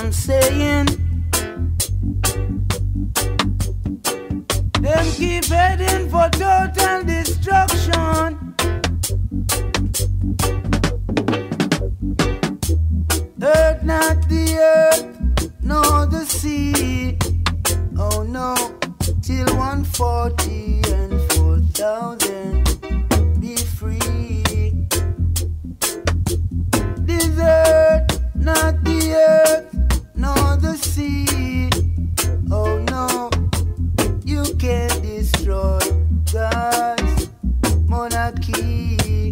I'm saying, them keep heading for total destruction. Earth, not the earth, nor the sea. Oh no, till 140 and 4,000 be free. This earth, not the earth, nor the sea. Oh no, you can't destroy God's monarchy.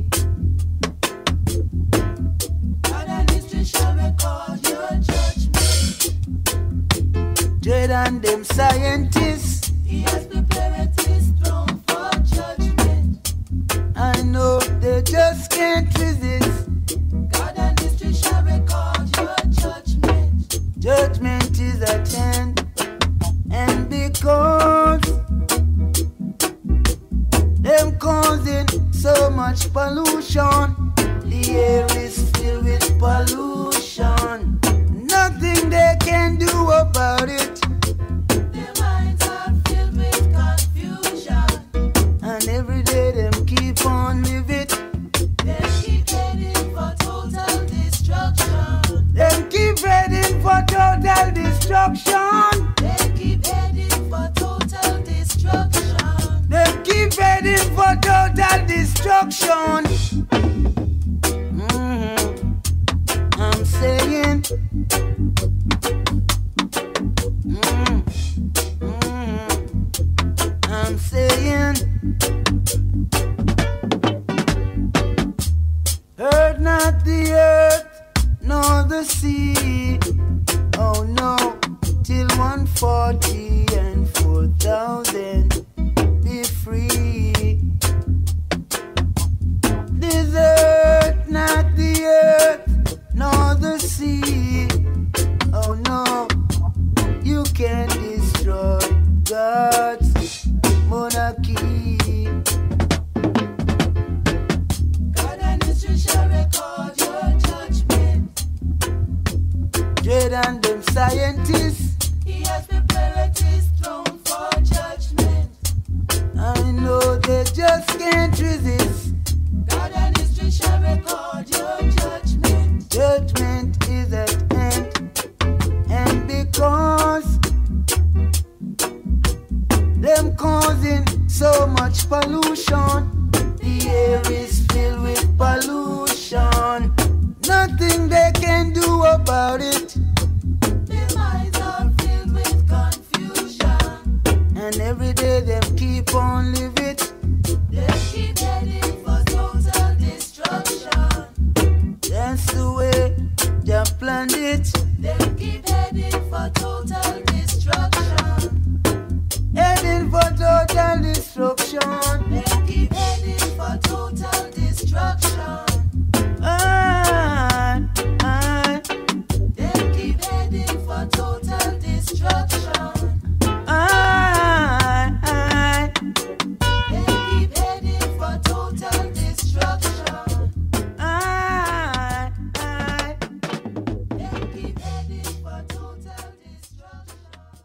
God and history shall record your judgment. Dread and them scientists, he has prepared his throne for judgment. I know they just can't resist. God and history shall record your judgment. Judgment is at hand. And because them causing so much pollution, the air is filled with pollution. Nothing they can do about it. Their minds are filled with confusion. And every day them keep on living. They keep heading for total destruction. Them keep heading for total destruction. They keep heading for total destruction. They keep heading for total destruction. I'm saying, I'm saying, earth, not the earth, nor the sea. Oh no, till 140 and 4,000 be free. This earth, not the earth, nor the sea. Oh no, you can't destroy God's monarchy. God and history shall record your judgment. Dread and them scientists, he has prepared his throne for judgment. I know they just can't resist. God and history shall record your judgment. Judgment is at hand. And because them causing so much pollution, the air is filled with pollution. Nothing they can do about it. Their minds are filled with confusion. And every day them keep on living. They keep heading for total destruction. That's the way they planned it. They keep heading for total destruction. Heading for total destruction. They keep heading for total destruction. They keep heading for total destruction. They keep heading for total destruction. They keep heading for total destruction.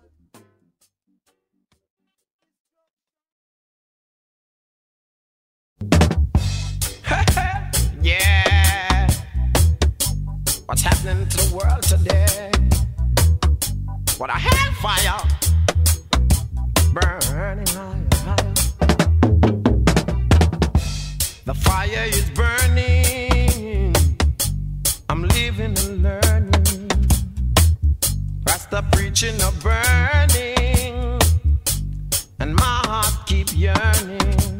Yeah. What's happening to the world today? What a hellfire burning higher. The fire is burning. I'm living and learning. Rasta preaching a burning, and my heart keep yearning.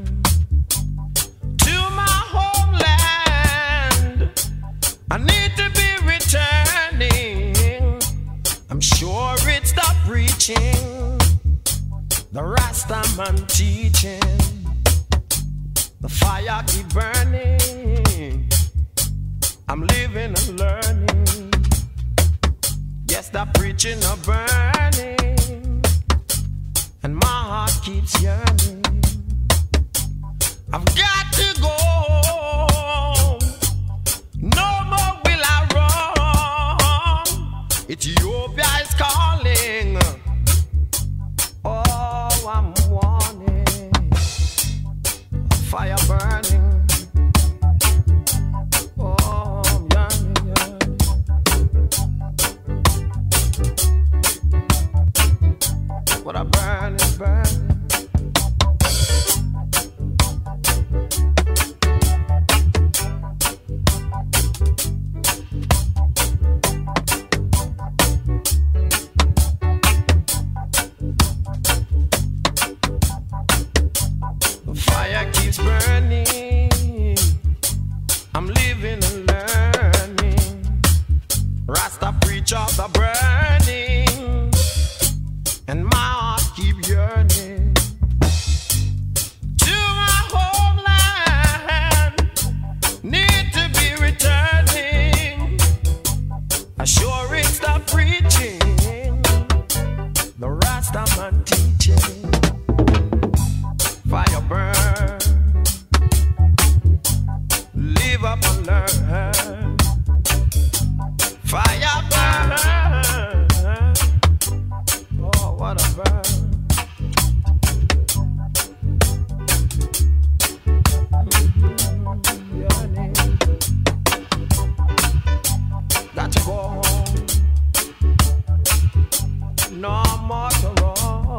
I need to be returning. I'm sure it stopped reaching the Rastaman teaching. The fire keep burning. I'm living and learning. Yes, the preaching are burning, and my heart keeps yearning. I've got to go. No more will I run. Ethiopia I'm living and learning. Rasta preach of the burning, and my heart keep yearning to my homeland. Need to be returning. I sure ain't stop preaching the Rasta man teaching. Fire burn, live up and learn. Fire burn, oh what a burn. Yearning. Got to go home, no more to roam.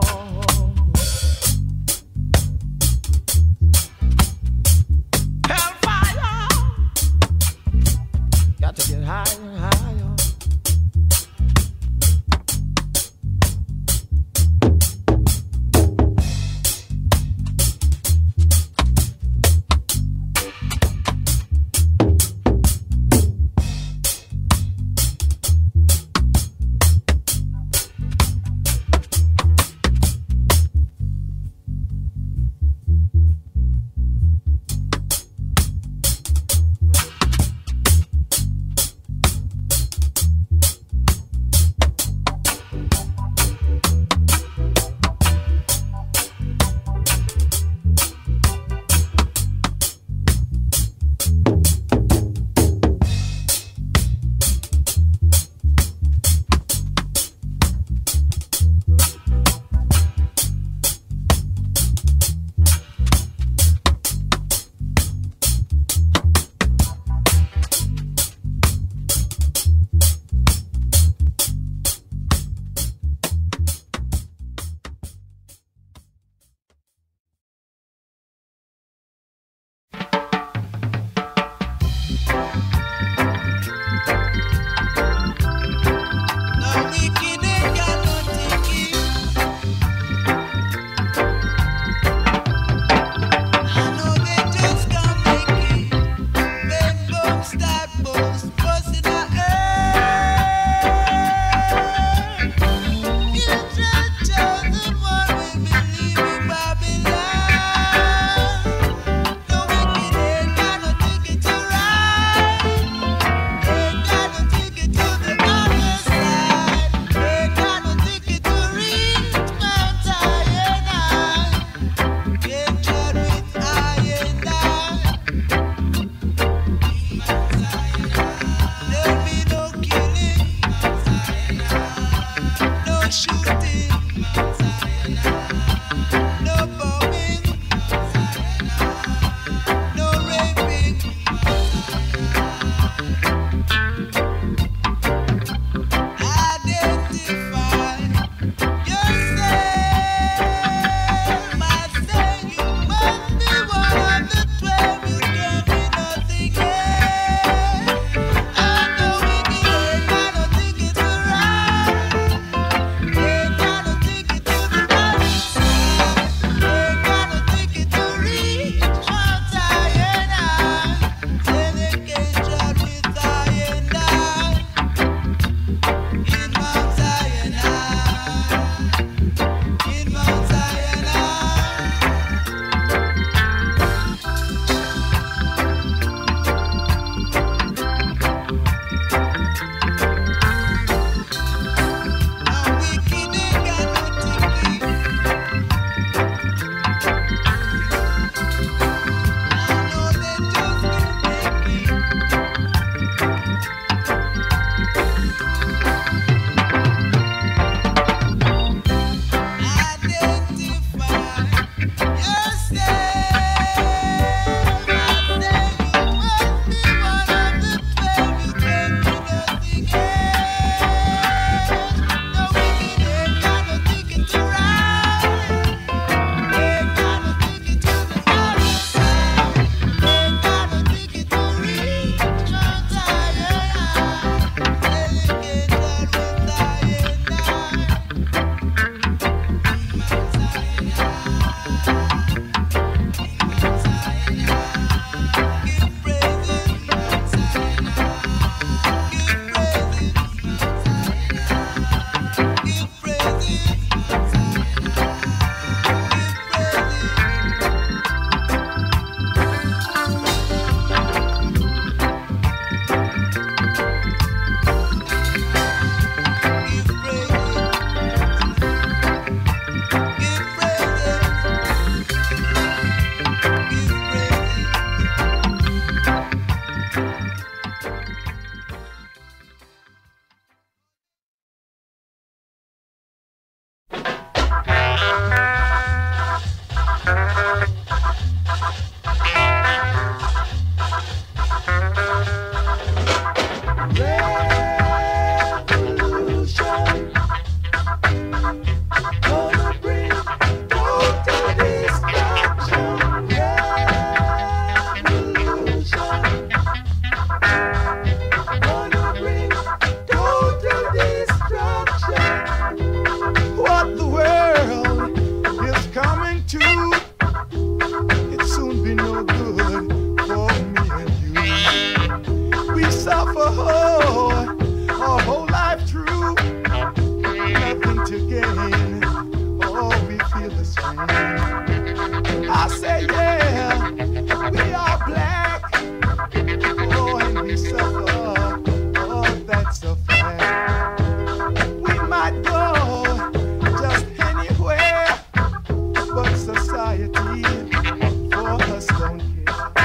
suffer our whole life through, nothing to gain, oh, we feel the strain. I say, yeah, we are black, oh, and we suffer, oh, that's a fact. We might go just anywhere, but society for us don't care.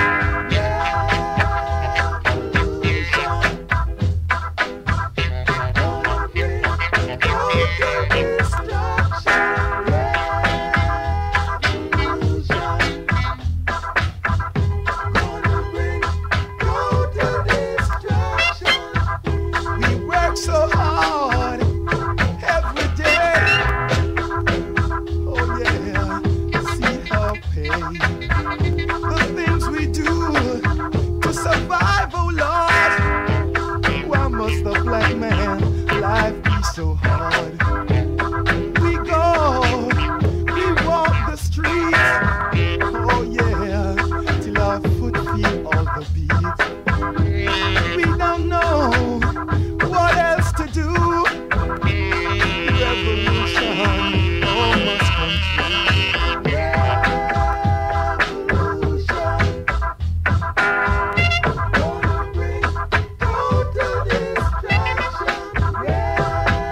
So hard. We go, we walk the streets, oh yeah, till our foot feel all the beats. We don't know what else to do. Revolution almost come true. Revolution, gonna bring total destruction. Yeah.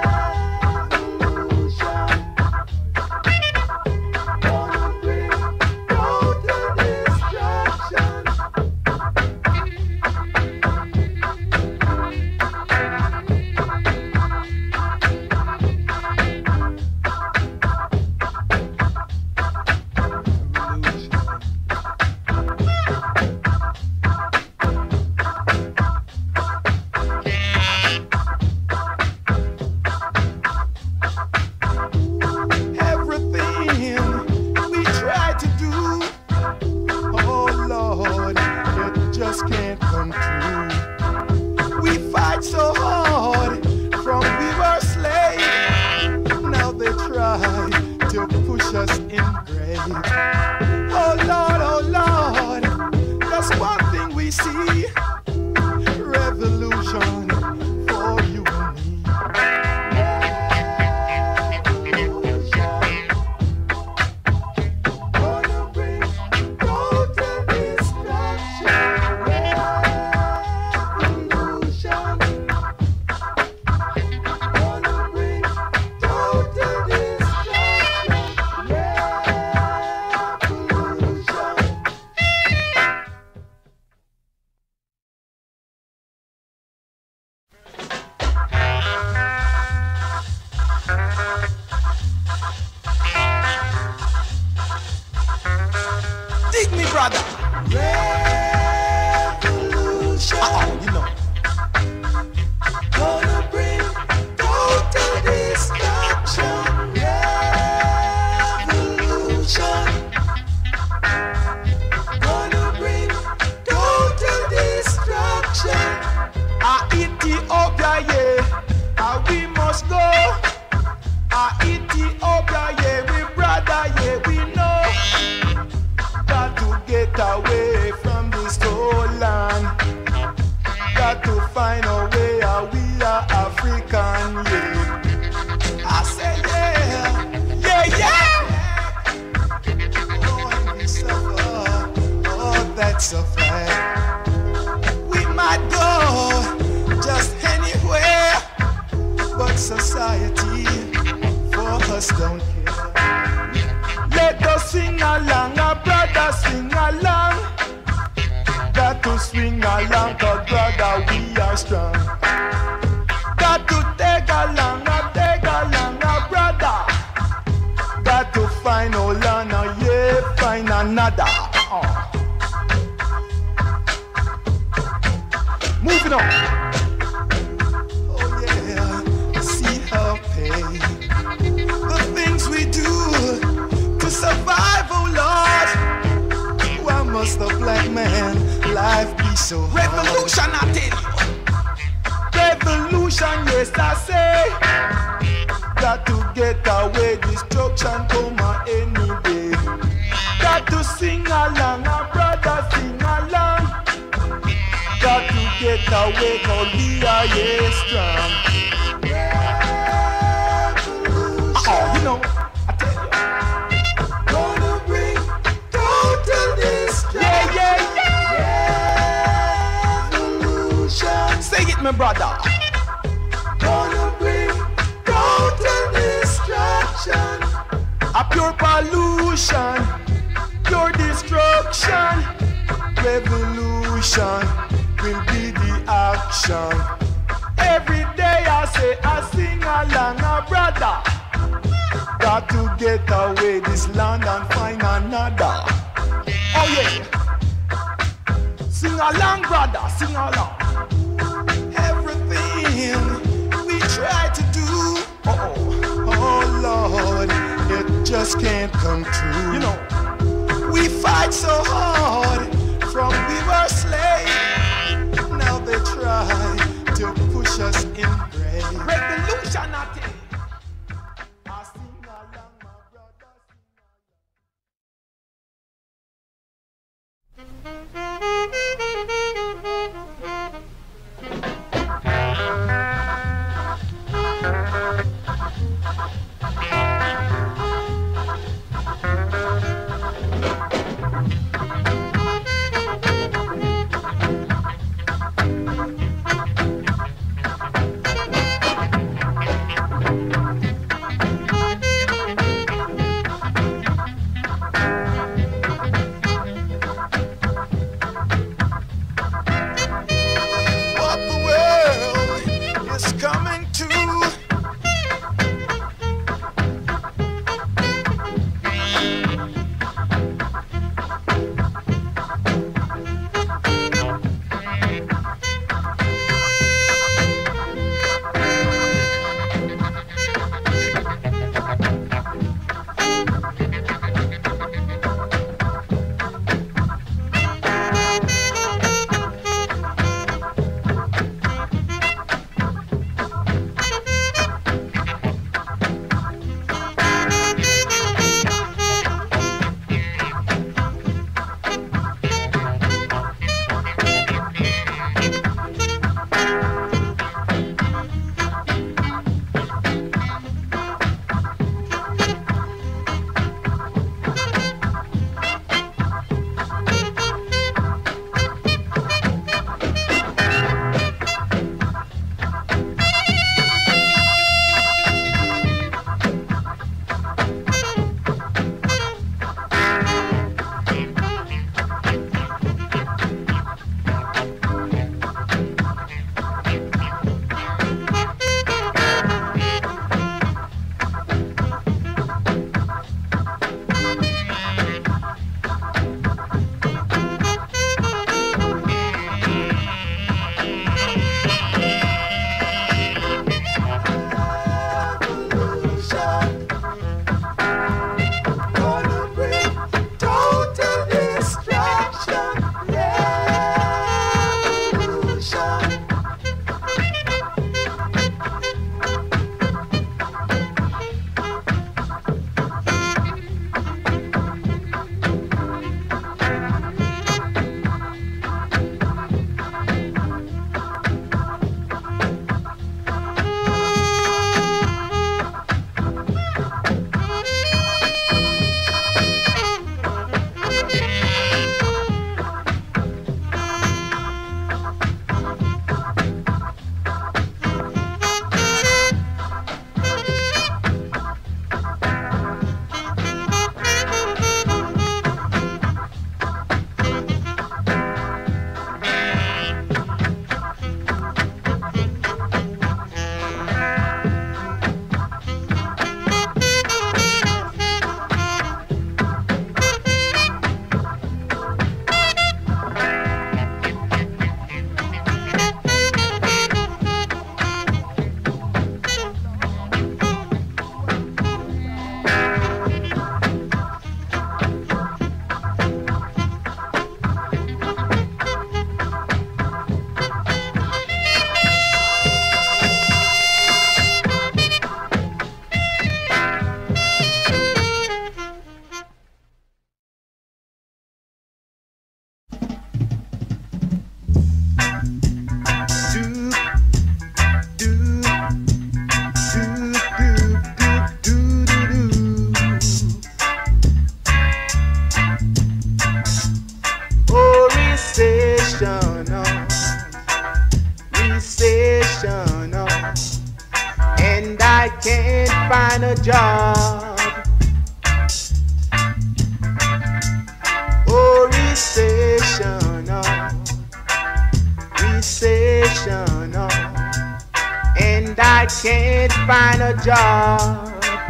Can't come true. We fight so hard from we were slaves. Now they try to push us in grave. Oh Lord, that's one thing we see. Revolution for you and me. Gonna bring total destruction. Dig me, brother. Revolution. You know. Gonna bring total destruction. Revolution. Gonna bring total destruction. Ethiopia, yeah. We must go. Ethiopia, yeah. We brother, yeah. We know. Got to get away from this whole land. Got to find a way out. We are African, yeah. I say yeah. Oh, and we suffer. Oh, that's a fact. We might go just anywhere, but society for us don't care. Let us sing along, our brothers sing along. Got to swing along, cause brother we are strong. Got to take along, our brother. Got to find Olana, yeah, find another. Moving on. Oh yeah, see how pain. The things we do to survive, oh Lord. Why must the black man life be so hard? Revolution, I tell you. Revolution, yes I say. Got to get away, destruction come any day. Got to sing along, our brother sing along. Got to get away, 'cause we are yeah strong. Oh, you know, I tell you. Gonna bring total destruction. Yeah. Revolution. Say it, my brother. Gonna bring total destruction. A pure pollution, pure destruction. Revolution will be the action. Every day I say I sing along, a brother. Got to get away this land and find another. Oh yeah. Sing along, brother, sing along. Everything we try to do, oh Lord, it just can't come true. You know, we fight so hard from we were slaves. Now they try to push us in grave. Revolution, I think. I sing along, my brother. find a job or recession, and I can't find a job.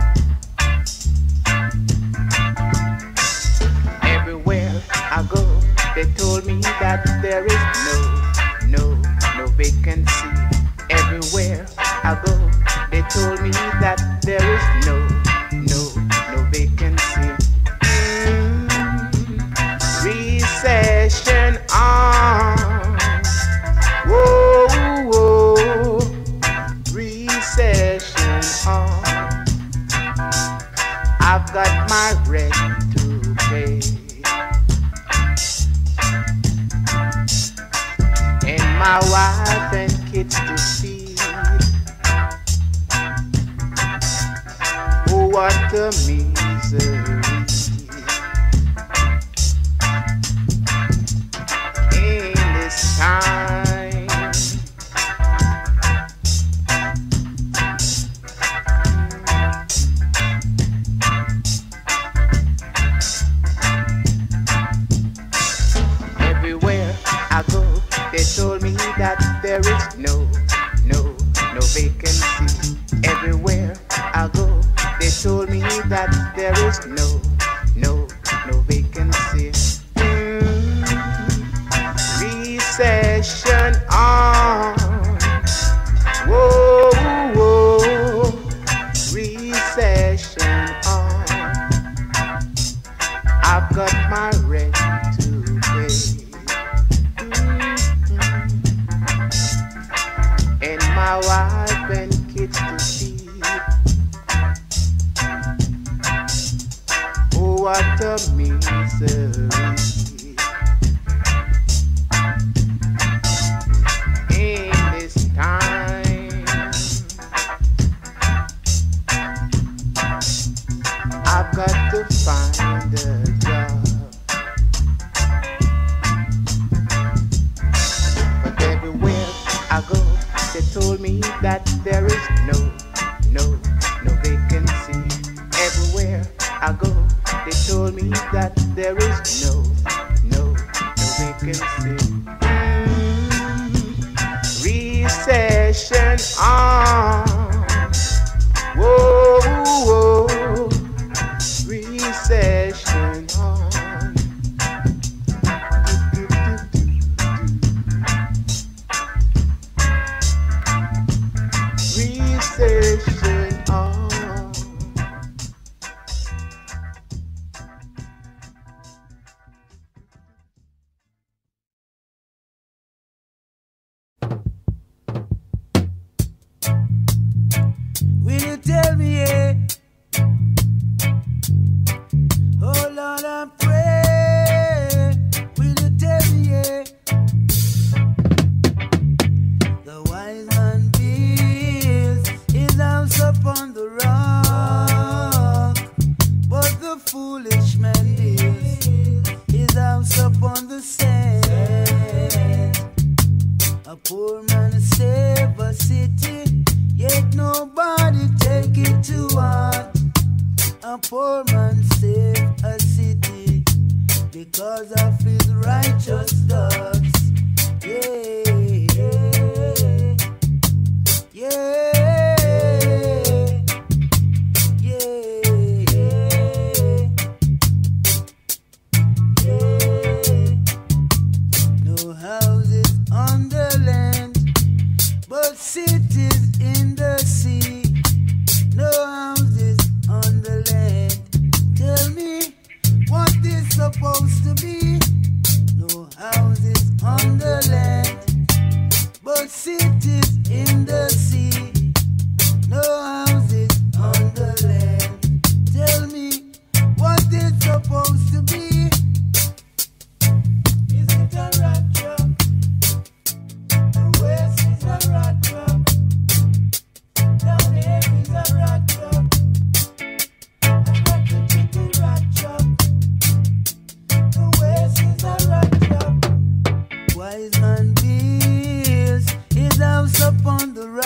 Everywhere I go, they told me that there is no vacancy. Everywhere I go, they told me that there is no vacancy. Recession on. Whoa, recession on. I've got my rent to pay, and my wife and kids to feed. Oh, what a misery. In this time, everywhere I go, they told me that there is no vacancy. Everywhere I go, they told me that there is no vacancy. Recession on. Whoa, recession on. I've got my rent to pay, and my wife and kids to feed. Oh, what a misery. In this time, I've got to find a job. But everywhere I go, they told me that there is no vacancy. Everywhere I go, they told me that there is no vacancy. Recession on. Whoa, recession on. Recession on. Will you tell me, yeah? Oh Lord, I pray. Will you tell me, yeah? The wise man builds his house upon the rock, but the foolish man builds his house upon the sand. A poor man save a city, yet nobody take it to heart. A poor man save a city because of his righteous thoughts. Yeah, yeah, yeah, yeah. No houses on the land, but cities in the sea. No houses on the land. Tell me what this supposed to be. No houses on the land, but cities in the sea. No houses on the land. Tell me what this supposed to be. Is it a rat trap? The west is a rat trap. Down here is a rat trap. A chicken rat trap. The west is a rat trap. Wise man builds his house upon the rock.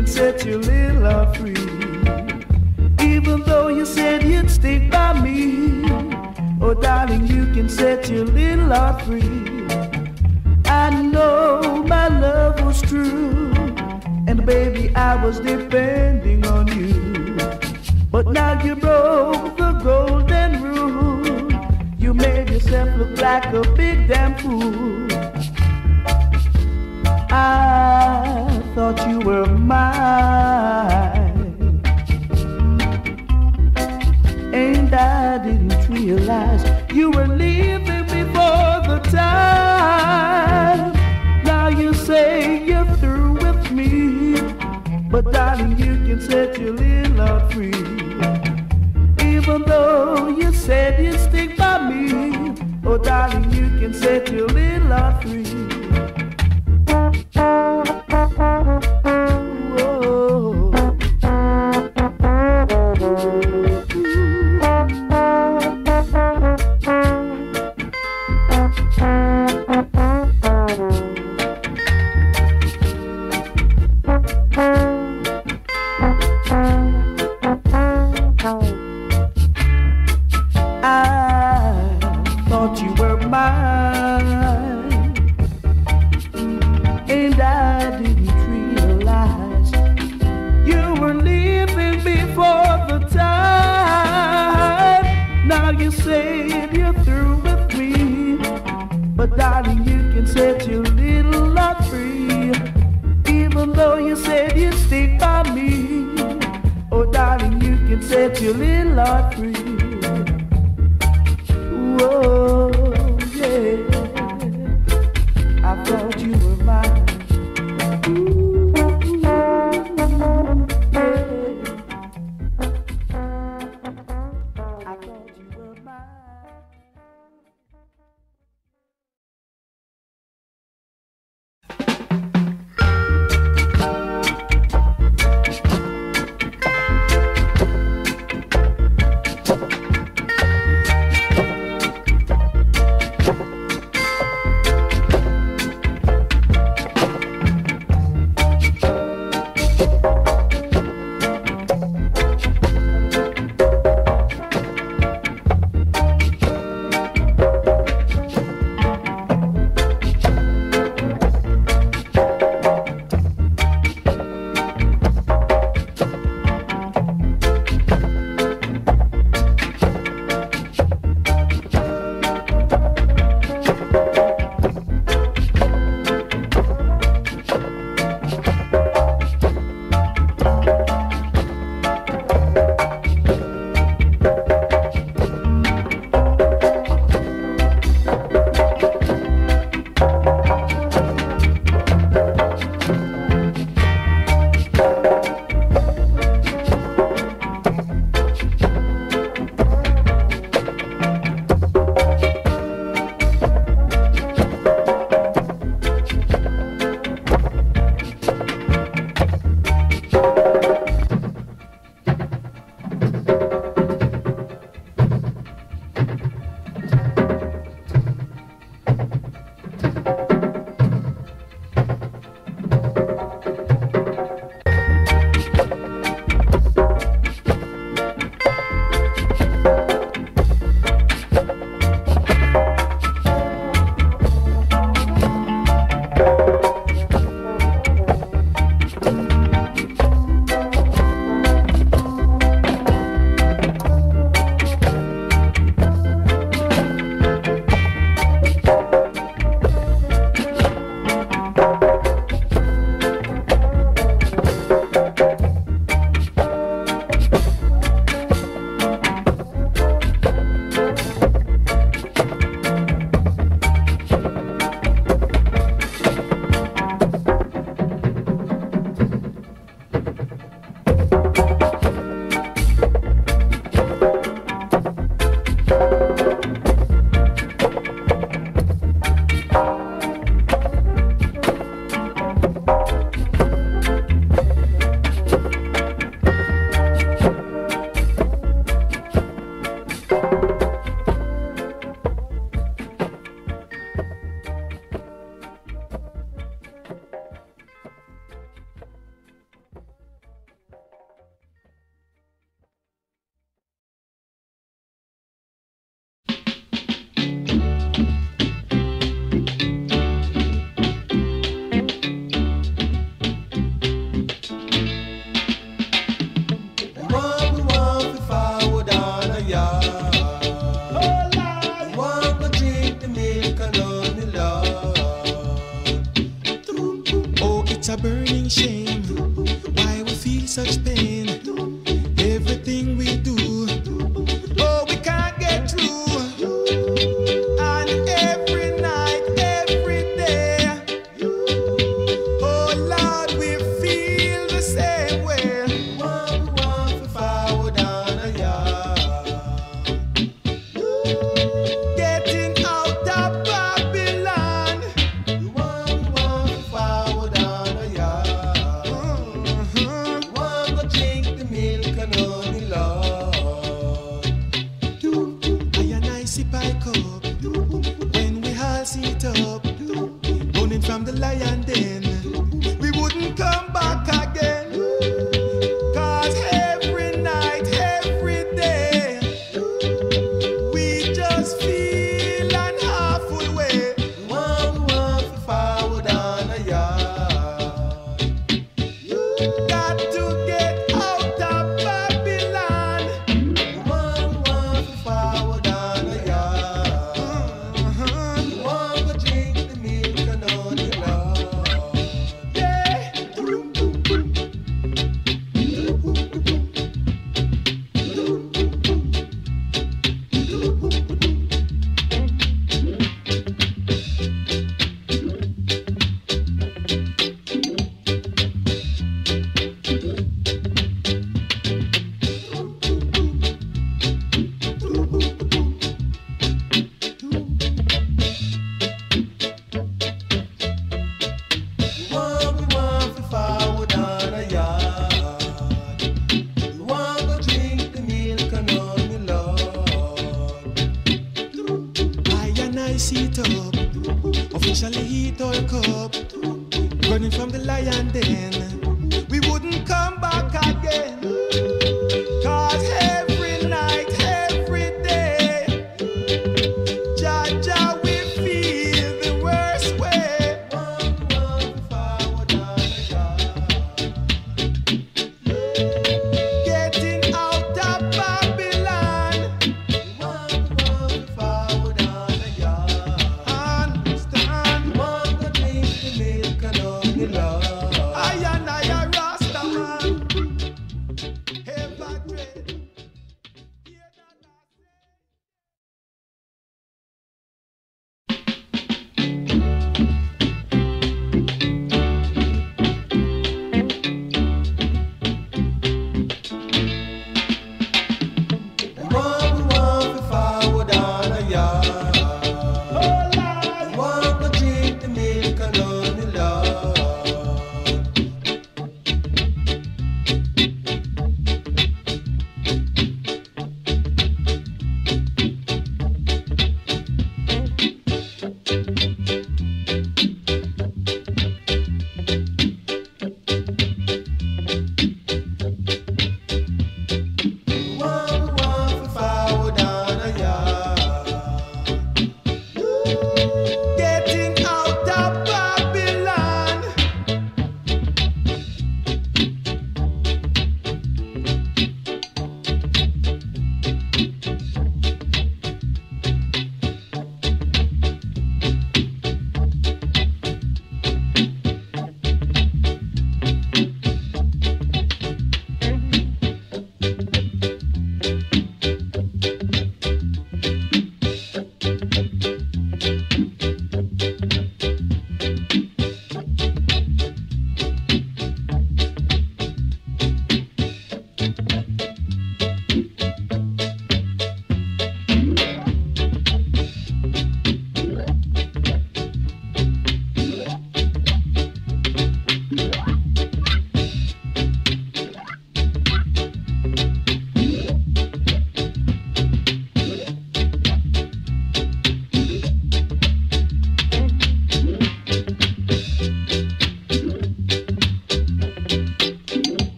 can set your little heart free. Even though you said you'd stick by me, oh darling, you can set your little heart free. I know my love was true, and baby, I was depending on you. But now you broke the golden rule. You made yourself look like a big damn fool. I thought you were mine, and I didn't realize you were leaving before the time. Now you say you're through with me, but darling, you can set your little heart free. Even though you said you'd stick by me, oh darling, you can set your little heart free.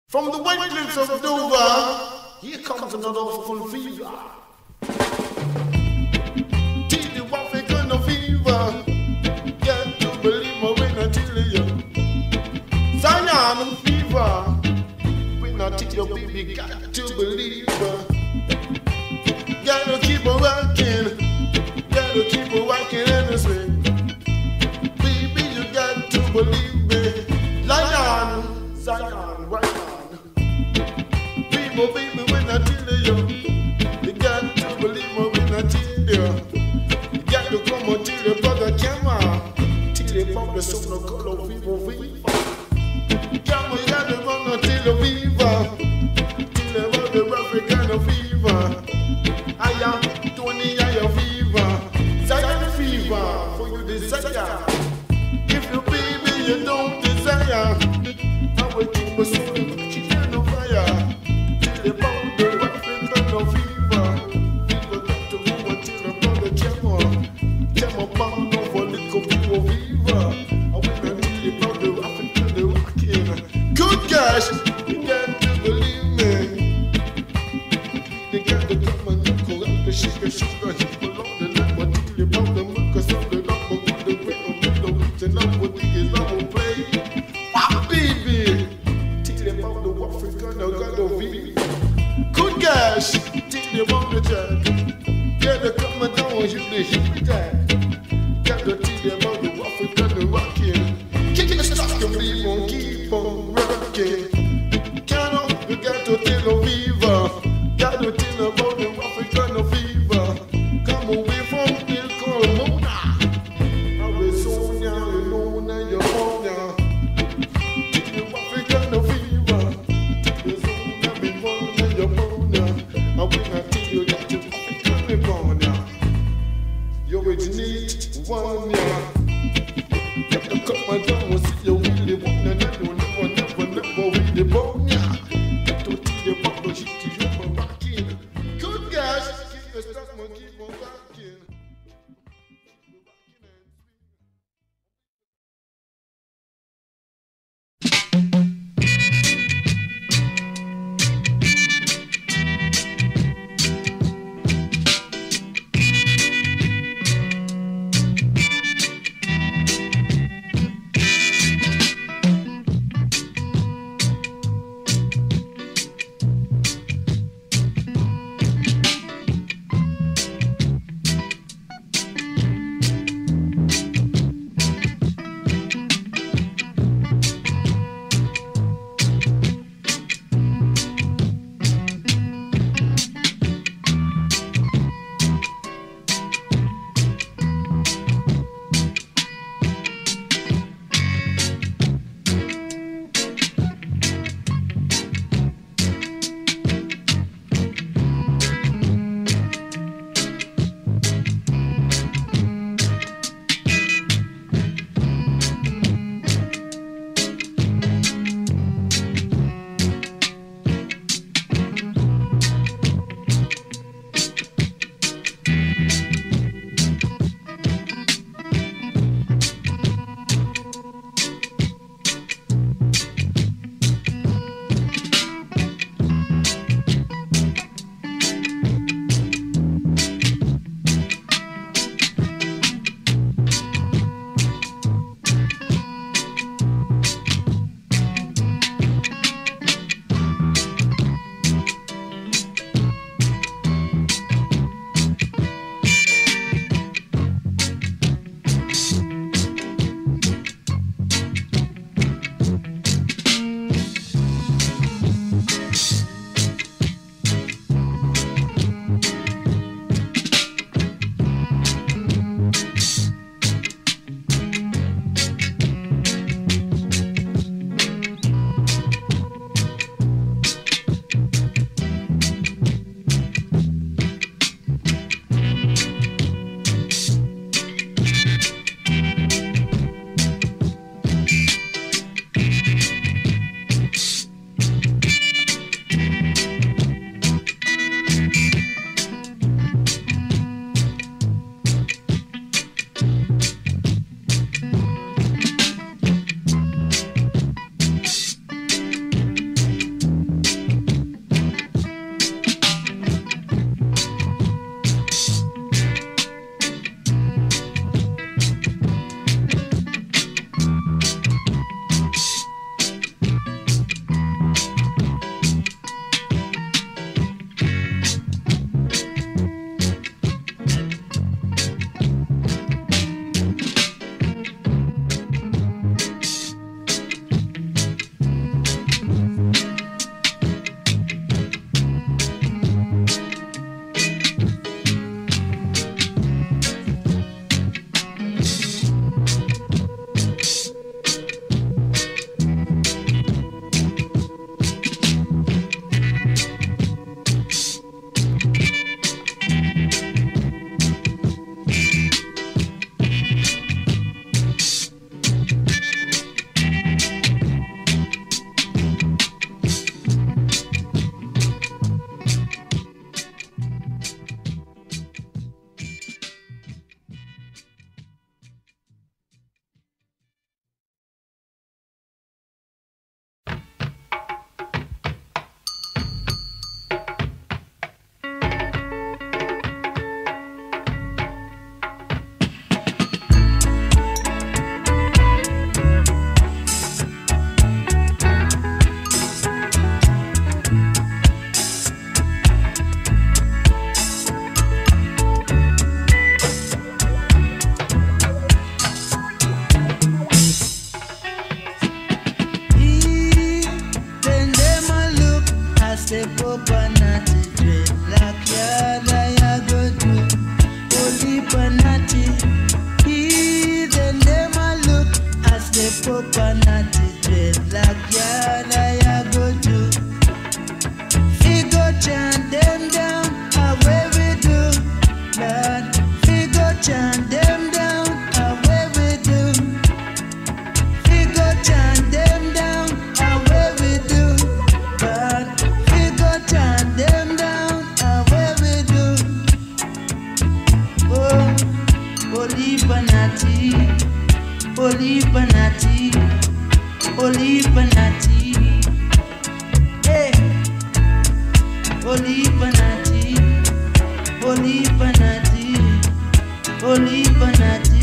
From the wavelengths of Dover, here comes another full fever. Till the waffle kind of fever. Get to believe my when I tell you. Zion fever. When I tell you, baby, got to believe her. Gotta keep on working. Gotta keep on working in this way. Baby, you got to believe me. Zion, Zion, right on. People, baby, when I tell you, you got to believe me when I tell you. You got to come and tell your brother, camera. Till you pop the sound of color, fever, fever. Come on, you got to run until the fever. Till you run the African fever. I am Tony, I am fever. Zion fever, for you desire. If you baby, you don't desire. I will keep a soul, keep you on fire. Till you bound the African fever. Fever got to go until the brother Gemma bound over little people fever. I will not tell you about the African, the rocking. Good gosh, you got to believe me. You got to come and look around the sugar, hit along the line, but till you bound the mucus on the number with the rhythm, with the roots and up with the double play. Wow, baby, till you bound the African, I got to be. Good gosh, till you bound the track. Get the coming down, you the hip attack. Got to tell you about the African, the rocking. Kick the stock and keep on rocking. You got to tell the fever. Got to tell about the African fever. Come away from the Corona. Arizona, you know now you're on now. The African fever. Arizona, be born now you're on now. I will not tell you that you're African born now. You originate one now. Get the cup and down, see you really want to never really born now. Good guys, keep the stuff, keep on rocking. Holy Panati, Holy Panati, Holy Panati, hey, Holy Panati, Holy Panati, Holy Panati.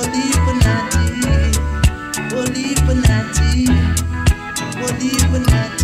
Holy Panati,